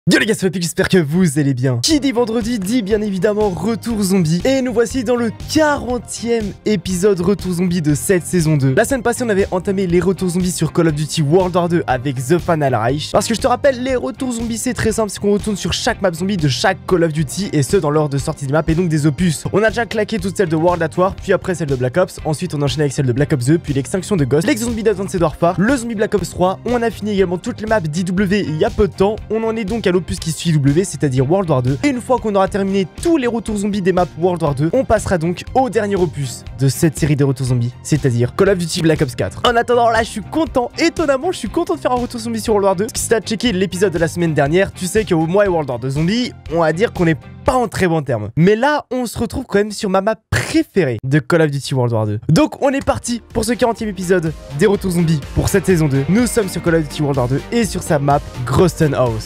Yo les gars, c'est Epic, j'espère que vous allez bien. Qui dit vendredi dit bien évidemment Retour Zombie. Et nous voici dans le 40e épisode Retour Zombie de cette saison 2. La semaine passée, on avait entamé les Retours Zombies sur Call of Duty World War 2 avec The Final Reich. Parce que je te rappelle, les Retours Zombies c'est très simple, c'est qu'on retourne sur chaque map zombie de chaque Call of Duty et ce dans l'ordre de sortie des maps et donc des opus. On a déjà claqué toutes celles de World at War, puis après celle de Black Ops. Ensuite on enchaîne avec celle de Black Ops 2, puis l'extinction de Ghost, l'ex-zombie d'Advanced Warfare, le zombie Black Ops 3. On a fini également toutes les maps d'IW il y a peu de temps. On en est donc à l'opus qui suit W, c'est-à-dire World War 2. Et une fois qu'on aura terminé tous les retours zombies des maps World War 2, on passera donc au dernier opus de cette série des retours zombies, c'est-à-dire Call of Duty Black Ops 4. En attendant, là, je suis content, étonnamment, je suis content de faire un retour zombie sur World War 2. Parce que si t'as checké l'épisode de la semaine dernière, tu sais que moi et World War 2 Zombies, on va dire qu'on est pas en très bons termes. Mais là, on se retrouve quand même sur ma map préférée de Call of Duty World War 2. Donc, on est parti pour ce 40e épisode des retours zombies pour cette saison 2. Nous sommes sur Call of Duty World War 2 et sur sa map Groston House.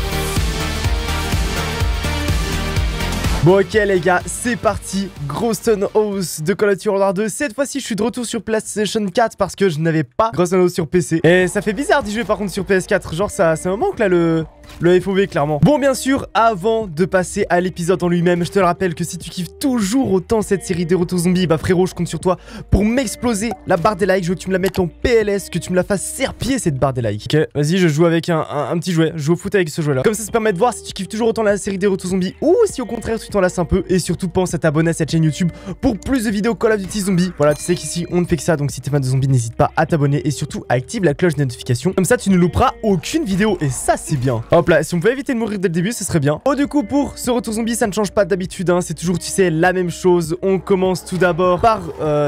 Bon ok les gars, c'est parti, Groston House de Call of Duty World War 2. Cette fois-ci, je suis de retour sur PlayStation 4 parce que je n'avais pas Groston House sur PC. Et ça fait bizarre d'y jouer par contre sur PS4, genre ça me manque là le FOV clairement. Bon bien sûr, avant de passer à l'épisode en lui-même, je te le rappelle que si tu kiffes toujours autant cette série des retours zombies, bah frérot, je compte sur toi pour m'exploser la barre des likes. Je veux que tu me la mettes en PLS, que tu me la fasses serpiller cette barre des likes. Ok, vas-y, je joue avec un petit jouet, je joue au foot avec ce jouet là. Comme ça permet de voir si tu kiffes toujours autant la série des retours zombies ou si au contraire tu t'en lasses un peu. Et surtout pense à t'abonner à cette chaîne YouTube pour plus de vidéos Call of Duty Zombies. Voilà, tu sais qu'ici on ne fait que ça, donc si t'es fan de zombies, n'hésite pas à t'abonner et surtout à activer la cloche de notification. Comme ça tu ne louperas aucune vidéo et ça c'est bien. Hop là, si on pouvait éviter de mourir dès le début, ce serait bien. Oh du coup pour ce retour zombie, ça ne change pas d'habitude, hein. C'est toujours, tu sais, la même chose. On commence tout d'abord par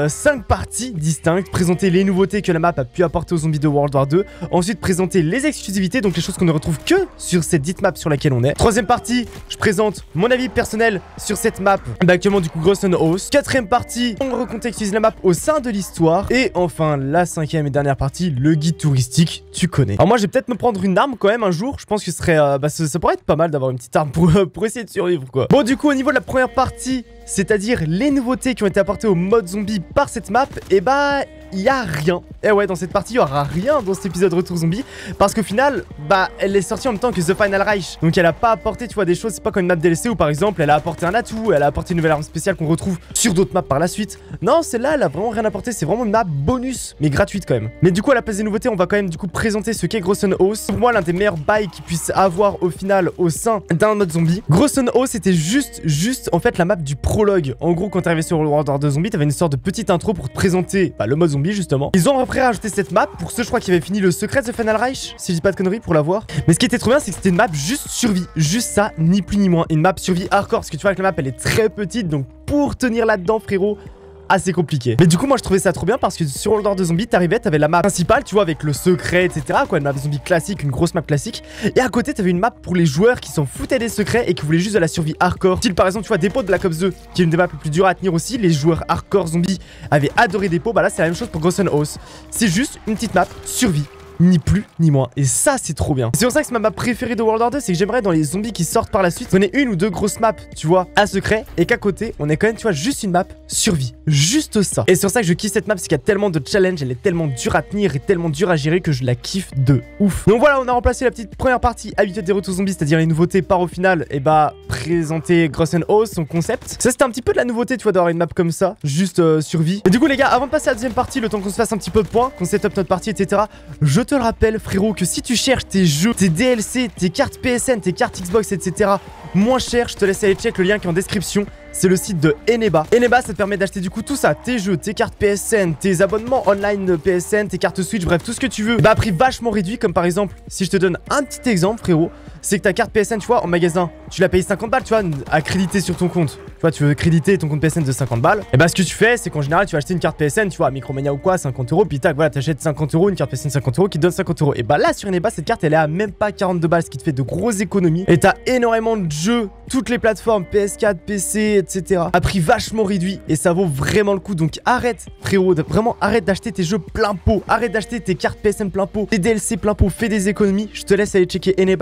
5 parties distinctes, présenter les nouveautés que la map a pu apporter aux zombies de World War 2. Ensuite présenter les exclusivités, donc les choses qu'on ne retrouve que sur cette dite map sur laquelle on est. Troisième partie, je présente mon avis personnel sur cette map, actuellement du coup Groston House. Quatrième partie, on recontextualise la map au sein de l'histoire. Et enfin la cinquième et dernière partie, le guide touristique, tu connais. Alors moi je vais peut-être me prendre une arme quand même un jour. Je pense que ce serait, ça pourrait être pas mal d'avoir une petite arme pour essayer de survivre quoi. Bon du coup au niveau de la première partie, c'est-à-dire les nouveautés qui ont été apportées au mode zombie par cette map, et bah il y a rien. Et ouais, dans cette partie, il y aura rien dans cet épisode Retour Zombie parce qu'au final, bah elle est sortie en même temps que The Final Reich. Donc elle a pas apporté, tu vois, des choses, c'est pas comme une map DLC où par exemple, elle a apporté un atout, elle a apporté une nouvelle arme spéciale qu'on retrouve sur d'autres maps par la suite. Non, celle-là, elle a vraiment rien apporté, c'est vraiment une map bonus, mais gratuite quand même. Mais du coup, à la place des nouveautés, on va quand même du coup présenter ce qu'est Groston House. Pour moi, l'un des meilleurs bails qu'ils puissent avoir au final au sein d'un mode zombie. Groston House, c'était juste en fait la map du prologue. En gros, quand t'arrivais sur World War 2 Zombie, t'avais une sorte de petite intro pour te présenter le mode zombie justement. Ils ont après rajouté cette map pour ceux, je crois, qui avaient fini le secret de The Final Reich, si je dis pas de conneries, pour l'avoir. Mais ce qui était trop bien, c'est que c'était une map juste survie, juste ça, ni plus ni moins, une map survie hardcore, parce que tu vois que la map elle est très petite, donc pour tenir là-dedans, frérot, assez compliqué. Mais du coup moi je trouvais ça trop bien parce que sur World War 2 Zombie, t'arrivais, t'avais la map principale, tu vois, avec le secret, etc. quoi, une map zombie classique, une grosse map classique. Et à côté t'avais une map pour les joueurs qui s'en foutaient des secrets et qui voulaient juste de la survie hardcore. Style par exemple, tu vois, Dépôt de Black Ops 2, qui est une des maps les plus dures à tenir aussi. Les joueurs hardcore zombies avaient adoré Dépôt. Bah là c'est la même chose pour Groston House. C'est juste une petite map survie, ni plus ni moins, et ça c'est trop bien. C'est pour ça que c'est ma map préférée de World War 2, c'est que j'aimerais dans les zombies qui sortent par la suite qu'on ait une ou deux grosses maps, tu vois, à secret, et qu'à côté on ait quand même, tu vois, juste une map survie, juste ça. Et c'est pour ça que je kiffe cette map, parce qu'il y a tellement de challenges, elle est tellement dure à tenir et tellement dure à gérer que je la kiffe de ouf. Donc voilà, on a remplacé la petite première partie habituelle des retours zombies, c'est-à-dire les nouveautés, par au final et bah présenter Groston House, son concept. Ça c'était un petit peu de la nouveauté, tu vois, d'avoir une map comme ça, juste survie. Et du coup les gars, avant de passer à la deuxième partie, le temps qu'on se fasse un petit peu de points, qu'on set up notre partie, etc., je te le rappelle frérot, que si tu cherches tes jeux, tes DLC, tes cartes PSN, tes cartes Xbox, etc. moins cher, je te laisse aller check le lien qui est en description. C'est le site de Eneba. Eneba, ça te permet d'acheter du coup tout ça, tes jeux, tes cartes PSN, tes abonnements online PSN, tes cartes Switch, bref, tout ce que tu veux. Bah à prix vachement réduit, comme par exemple, si je te donne un petit exemple frérot, c'est que ta carte PSN, tu vois, en magasin, tu l'as payé 50 balles, tu vois, à créditer sur ton compte. Tu vois, tu veux créditer ton compte PSN de 50 balles. Et bah ce que tu fais, c'est qu'en général, tu vas acheter une carte PSN, tu vois, à Micromania ou quoi, 50 euros, puis tac, voilà, t'achètes 50 euros, une carte PSN 50 euros qui te donne 50 euros. Et bah là, sur Eneba, cette carte, elle est à même pas 42 balles, ce qui te fait de grosses économies. Et t'as énormément de jeux, toutes les plateformes, PS4, PC, etc. à prix vachement réduit, et ça vaut vraiment le coup. Donc arrête, frérot, vraiment arrête d'acheter tes jeux plein pot, arrête d'acheter tes cartes PSN plein pot, tes DLC plein pot, fais des économies. Je te laisse aller checker Eneba si ça t'intéresse.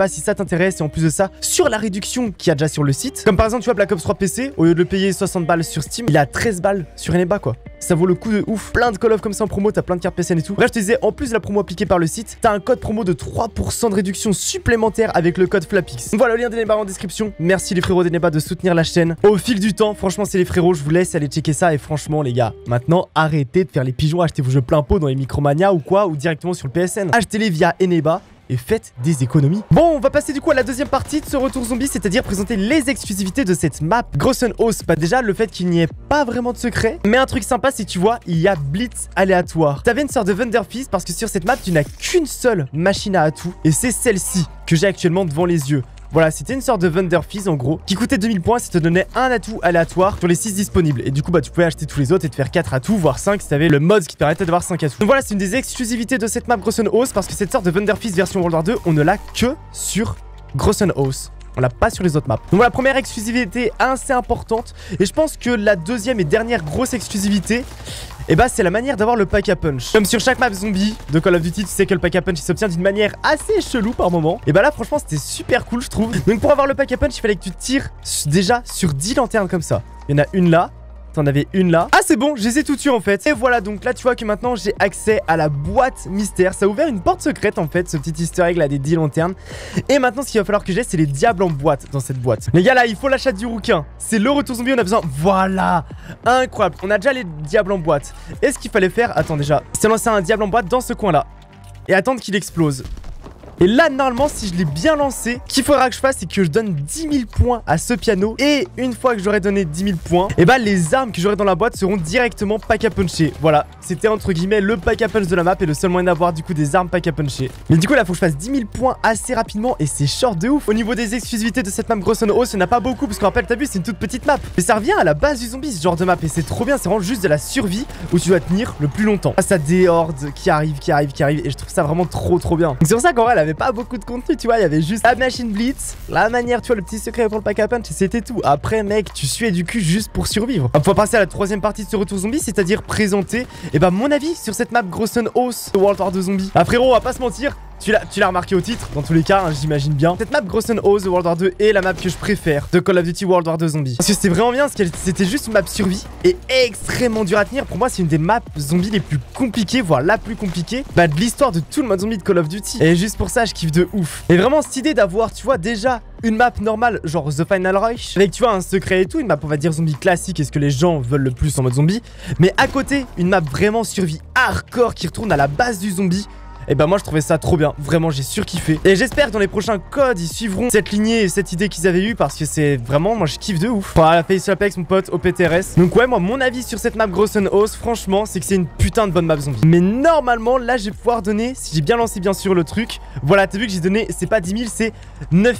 intéresse et en plus de ça, sur la réduction qu'il y a déjà sur le site. Comme par exemple, tu vois, Black Ops 3 PC, au lieu de le payer 60 balles sur Steam, il est à 13 balles sur Eneba quoi. Ça vaut le coup de ouf. Plein de Call of comme ça en promo, t'as plein de cartes PSN et tout. Bref, je te disais, en plus de la promo appliquée par le site, t'as un code promo de 3% de réduction supplémentaire avec le code FLAPX. Donc voilà, le lien d'Eneba en description. Merci les frérots d'Eneba de soutenir la chaîne au fil du temps. Franchement, c'est les frérots, je vous laisse aller checker ça. Et franchement, les gars, maintenant, arrêtez de faire les pigeons, achetez vos jeux plein pot dans les Micromania ou quoi, ou directement sur le PSN. Achetez-les via Eneba et faites des économies. Bon, on va passer du coup à la deuxième partie de ce retour zombie, c'est-à-dire présenter les exclusivités de cette map. Grossenhaus, bah déjà le fait qu'il n'y ait pas vraiment de secret, mais un truc sympa c'est que tu vois, il y a blitz aléatoire. T'avais une sorte de Wonderfist parce que sur cette map, tu n'as qu'une seule machine à atout et c'est celle-ci que j'ai actuellement devant les yeux. Voilà, c'était une sorte de Wonderfist en gros, qui coûtait 2000 points si te donnait un atout aléatoire sur les 6 disponibles. Et du coup, bah tu pouvais acheter tous les autres et te faire 4 atouts, voire 5 si t'avais le mod qui te permettait d'avoir 5 atouts. Donc voilà, c'est une des exclusivités de cette map Grossenhaus parce que cette sorte de Wonderfist version World War 2, on ne l'a que sur Grossenhaus. On l'a pas sur les autres maps. Donc voilà, première exclusivité assez importante. Et je pense que la deuxième et dernière grosse exclusivité, et bah c'est la manière d'avoir le pack à punch. Comme sur chaque map zombie de Call of Duty, tu sais que le pack à punch il s'obtient d'une manière assez chelou par moment. Et bah là franchement c'était super cool je trouve. Donc pour avoir le pack à punch il fallait que tu tires déjà sur 10 lanternes comme ça. Il y en a une là. T'en avais une là. Ah c'est bon, je les ai toutes tuées en fait. Et voilà, donc là tu vois que maintenant j'ai accès à la boîte mystère. Ça a ouvert une porte secrète en fait, ce petit easter egg là des 10 lanternes. Et maintenant ce qu'il va falloir que j'ai, c'est les diables en boîte dans cette boîte. Les gars là, il faut l'achat du rouquin. C'est le retour zombie, on a besoin. Voilà, incroyable. On a déjà les diables en boîte. Et ce qu'il fallait faire, attends déjà, c'est lancer un diable en boîte dans ce coin là. Et attendre qu'il explose. Et là, normalement, si je l'ai bien lancé, ce qu'il faudra que je fasse, c'est que je donne 10 000 points à ce piano. Et une fois que j'aurai donné 10 000 points, et bah les armes que j'aurai dans la boîte seront directement pack à puncher. Voilà, c'était entre guillemets le pack à punch de la map et le seul moyen d'avoir du coup des armes pack à puncher. Mais du coup, là, faut que je fasse 10 000 points assez rapidement et c'est short de ouf. Au niveau des exclusivités de cette map Grossenhaus, il n'y en a pas beaucoup parce qu'on rappelle, t'as vu, c'est une toute petite map. Mais ça revient à la base du zombie, ce genre de map. Et c'est trop bien, c'est vraiment juste de la survie où tu dois tenir le plus longtemps. Face à des hordes qui arrivent. Et je trouve ça vraiment trop bien. Donc c'est pour ça qu'en vrai, elle avait pas beaucoup de contenu. Tu vois, il y avait juste la machine blitz, la manière, tu vois, le petit secret pour le pack à punch et c'était tout. Après, mec, tu suais du cul juste pour survivre. On va passer à la troisième partie de ce retour zombie, c'est-à-dire présenter, et bah, mon avis sur cette map Grossenhaus de World War 2 Zombie. Ah, frérot, on va pas se mentir. Tu l'as remarqué au titre, dans tous les cas, hein, j'imagine bien. Cette map Grossenhaus de World War 2 est la map que je préfère de Call of Duty World War 2 Zombie. Parce que c'était vraiment bien, parce que c'était juste une map survie et extrêmement dure à tenir. Pour moi, c'est une des maps zombies les plus compliquées, voire la plus compliquée de l'histoire de tout le mode zombie de Call of Duty. Et juste pour ça, je kiffe de ouf. Et vraiment, cette idée d'avoir, tu vois, déjà une map normale, genre The Final Rush, avec, tu vois, un secret et tout, une map, on va dire, zombie classique, est ce que les gens veulent le plus en mode zombie. Mais à côté, une map vraiment survie hardcore qui retourne à la base du zombie. Et bah moi je trouvais ça trop bien, vraiment j'ai surkiffé. Et j'espère que dans les prochains codes ils suivront cette lignée et cette idée qu'ils avaient eu parce que c'est vraiment, moi je kiffe de ouf. Voilà, Face Apex mon pote au PTRS. Donc ouais, moi mon avis sur cette map Grossenhaus franchement c'est que c'est une putain de bonne map zombie. Mais normalement là je vais pouvoir donner, si j'ai bien lancé bien sûr le truc, voilà t'as vu que j'ai donné, c'est pas 10 000 c'est 9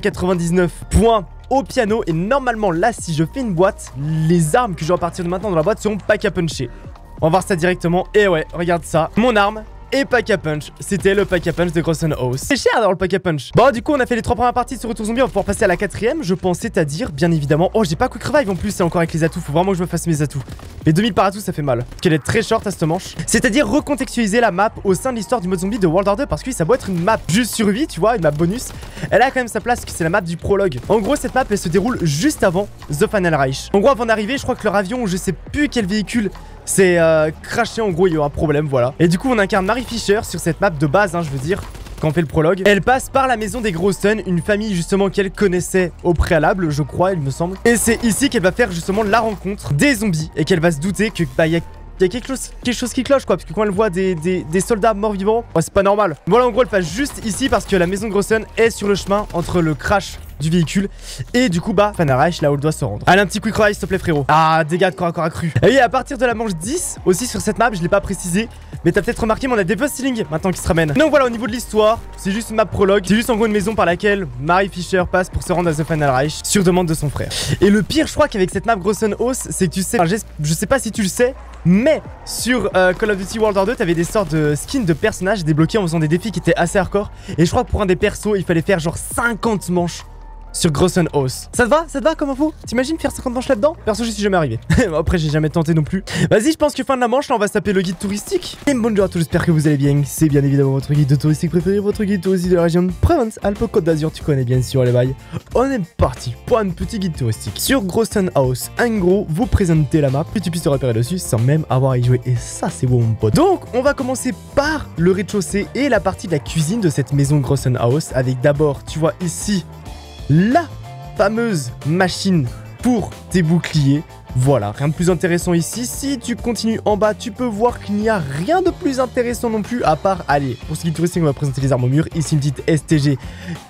999 points au piano. Et normalement là si je fais une boîte, les armes que j'aurai à partir de maintenant dans la boîte seront pack à puncher. On va voir ça directement. Et ouais, regarde ça, mon arme et pack à punch, c'était le pack à punch de Grossenhaus. C'est cher d'avoir le pack à punch. Bon du coup on a fait les 3 premières parties de ce retour zombie. On va pouvoir passer à la 4ème, je pense, c'est-à-dire bien évidemment. Oh j'ai pas quick revive en plus, c'est encore avec les atouts. Faut vraiment que je me fasse mes atouts. Les 2000 par atout ça fait mal, parce qu'elle est très short à cette manche. C'est-à-dire recontextualiser la map au sein de l'histoire du mode zombie de World War 2. Parce que ça doit être une map juste survie, tu vois, une map bonus. Elle a quand même sa place, parce que c'est la map du prologue. En gros cette map elle se déroule juste avant The Final Reich. En gros avant d'arriver, je crois que leur avion, je sais plus quel véhicule, c'est crashé, en gros il y a eu un problème, voilà. Et du coup on incarne Mary Fisher sur cette map de base, hein, je veux dire, quand on fait le prologue. Elle passe par la maison des Groston, une famille justement qu'elle connaissait au préalable, je crois, il me semble. Et c'est ici qu'elle va faire justement la rencontre des zombies et qu'elle va se douter que bah il y a quelque chose qui cloche quoi, parce que quand elle voit des soldats morts vivants, ouais, c'est pas normal. Voilà, en gros elle passe juste ici parce que la maison de Groston est sur le chemin entre le crash du véhicule et du coup bah Final Reich, là où elle doit se rendre. Allez, un petit quick revive s'il te plaît frérot. Ah, dégâts de corps à corps accru. Et oui, à partir de la manche 10 aussi sur cette map, je l'ai pas précisé, mais t'as peut-être remarqué, mais on a des buzz ceiling maintenant qui se ramènent. Donc voilà, au niveau de l'histoire, c'est juste une map prologue. C'est juste en gros une maison par laquelle Mary Fisher passe pour se rendre à The Final Reich sur demande de son frère. Et le pire, je crois qu'avec cette map Grossenhaus, c'est que tu sais, enfin, je sais pas si tu le sais, mais sur Call of Duty World War 2, t'avais des sortes de skins de personnages débloqués en faisant des défis qui étaient assez hardcore. Et je crois que pour un des persos, il fallait faire genre 50 manches sur Grossenhaus. Ça te va? Ça te va comme info? T'imagines faire 50 manches là-dedans? Perso, je suis jamais arrivé. Après, j'ai jamais tenté non plus. Vas-y, je pense que fin de la manche, là, on va se taper le guide touristique. Et bonjour à tous, j'espère que vous allez bien. C'est bien évidemment votre guide touristique préféré, votre guide touristique de la région de Provence-Alpes-Côte d'Azur. Tu connais bien sûr les bails. On est parti pour un petit guide touristique sur Grossenhaus. En gros, vous présentez la map, que tu puisses te repérer dessus sans même avoir à y jouer. Et ça, c'est beau, mon pote. Donc, on va commencer par le rez-de-chaussée et la partie de la cuisine de cette maison Grossenhaus. Avec d'abord, tu vois ici, la fameuse machine pour tes boucliers. Voilà, rien de plus intéressant ici. Si tu continues en bas, tu peux voir qu'il n'y a rien de plus intéressant non plus, à part, allez, pour ce guide touristique, on va présenter les armes au mur. Ici, une petite STG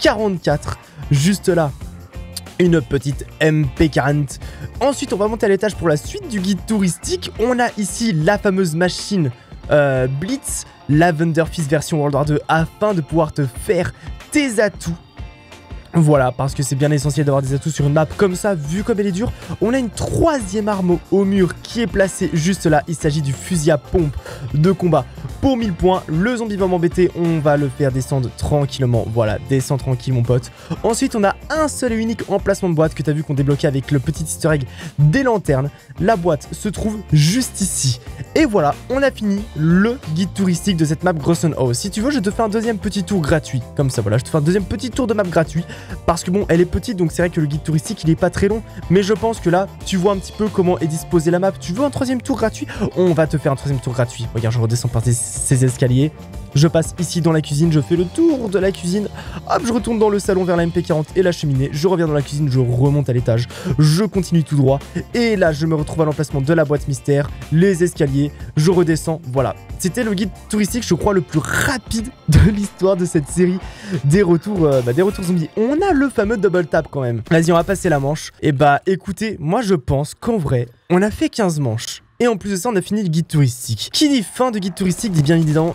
44, juste là, une petite MP40. Ensuite, on va monter à l'étage pour la suite du guide touristique. On a ici la fameuse machine Blitz, Lavender Fist version World War 2, afin de pouvoir te faire tes atouts. Voilà, parce que c'est bien essentiel d'avoir des atouts sur une map comme ça, vu comme elle est dure. On a une troisième arme au mur qui est placée juste là. Il s'agit du fusil à pompe de combat pour 1000 points. Le zombie va m'embêter, on va le faire descendre tranquillement. Voilà, descend tranquille mon pote. Ensuite, on a un seul et unique emplacement de boîte que tu as vu qu'on débloquait avec le petit easter egg des lanternes. La boîte se trouve juste ici. Et voilà, on a fini le guide touristique de cette map Grossenhaus. Si tu veux, je te fais un deuxième petit tour gratuit. Comme ça, voilà, je te fais un deuxième petit tour de map gratuit. Parce que bon, elle est petite, donc c'est vrai que le guide touristique, il est pas très long. Mais je pense que là, tu vois un petit peu comment est disposée la map. Tu veux un troisième tour gratuit? On va te faire un troisième tour gratuit. Regarde, je redescends par ces escaliers. Je passe ici dans la cuisine, je fais le tour de la cuisine. Hop, je retourne dans le salon vers la MP40 et la cheminée. Je reviens dans la cuisine, je remonte à l'étage. Je continue tout droit. Et là, je me retrouve à l'emplacement de la boîte mystère. Les escaliers, je redescends. Voilà. C'était le guide touristique, je crois, le plus rapide de l'histoire de cette série des retours zombies. On a le fameux double tap quand même. Vas-y, on va passer la manche. Et bah, écoutez, moi je pense qu'en vrai, on a fait 15 manches. Et en plus de ça, on a fini le guide touristique. Qui dit fin de guide touristique dit bien évidemment,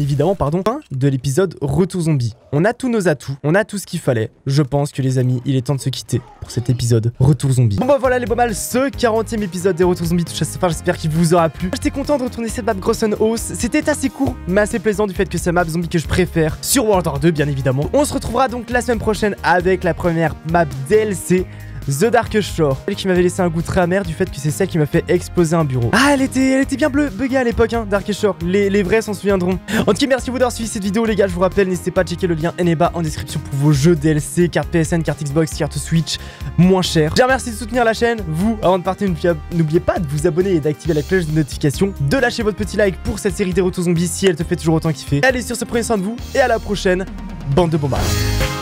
fin de l'épisode Retour Zombie. On a tous nos atouts, on a tout ce qu'il fallait. Je pense que les amis, il est temps de se quitter pour cet épisode Retour Zombie. Bon bah voilà les beaux mâles, ce 40e épisode des Retours Zombies touche à sa fin, j'espère qu'il vous aura plu. J'étais content de retourner cette map Grossenhaus. C'était assez court, mais assez plaisant du fait que c'est la map zombie que je préfère sur World War 2 bien évidemment. On se retrouvera donc la semaine prochaine avec la première map DLC. The Dark Shore, celle qui m'avait laissé un goût très amer du fait que c'est celle qui m'a fait exploser un bureau. Ah, elle était bien buggée à l'époque, hein, Dark Shore. Les vrais s'en souviendront. En tout cas, merci vous d'avoir suivi cette vidéo, les gars. Je vous rappelle, n'hésitez pas à checker le lien en bas en description pour vos jeux DLC, carte PSN, carte Xbox, carte Switch, moins cher. Je vous remercie de soutenir la chaîne. Vous, avant de partir, n'oubliez pas de vous abonner et d'activer la cloche de notification, de lâcher votre petit like pour cette série des Retours Zombies si elle te fait toujours autant kiffer. Allez, sur ce, prenez soin de vous et à la prochaine, bande de bombards.